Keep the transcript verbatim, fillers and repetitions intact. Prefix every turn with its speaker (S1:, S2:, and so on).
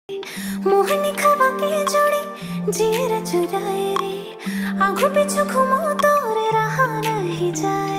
S1: मोहनी खवा के जोड़ी जीर चुराए रे, आंखों पीछू घूमो तो रे रहा नहीं जाए।